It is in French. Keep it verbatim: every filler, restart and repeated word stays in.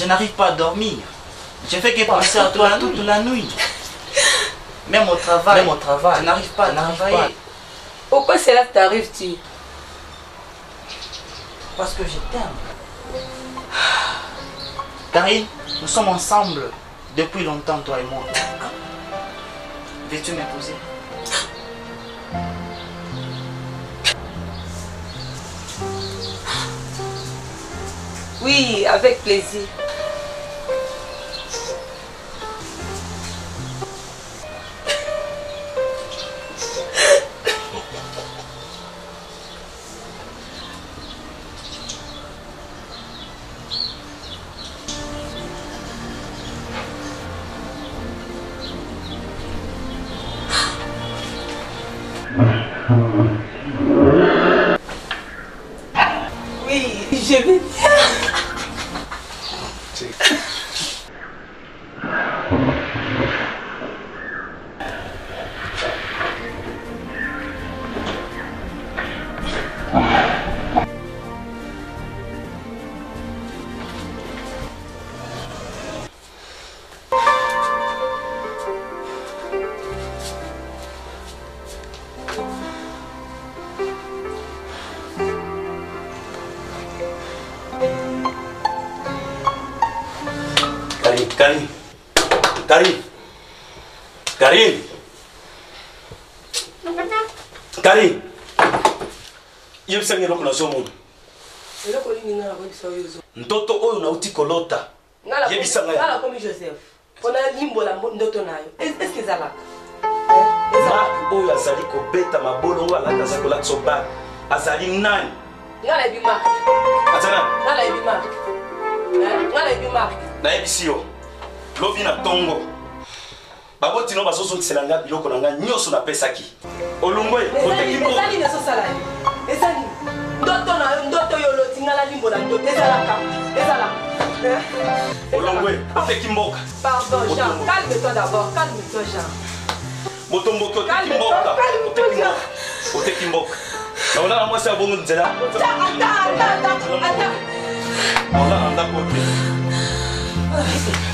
n'arrive pas à dormir. Je fais que penser à toi toute la nuit. Même au travail. Même au travail. Je n'arrive pas à travailler. Pas. Pourquoi cela t'arrive-t-il? Parce que je t'aime. Karine, nous sommes ensemble depuis longtemps, toi et moi. Veux-tu m'épouser? Oui, avec plaisir. Oui, je vais bien. Karine, Karine, Karine, Karine, il y a un homme qui Ndoto oyo na uti kolota. Yebisa ngai. Ngala komi Joseph. Pona limbo la ndoto nayo. Est-ce que ça va? Mark oyo azali kobeta mabolo ngo alaka za kola tsoba. Azali nani? Ngala ebi Mark. Atana. Ngala ebi Mark. Eh? Ngala ebi Mark. Na ebisi yo. Lobi na tongo. Baboti no basoso kiselanga biloko nanga nyoso na pesaki. Olungwe koteki mbo. Ezali na so sala. Ezali. Ndoto na ndoto yo loti ngala limbo la ndoto ezala ka. Ezala. Olungwe koteki mboka. Pardon Jean, calme-toi d'abord, calme-toi Jean. Motombo koteki mboka. Koteki mboka. Koteki mboka. Na ona mwasi abongo nzela. Ata ata ata ata. Ona anda kote.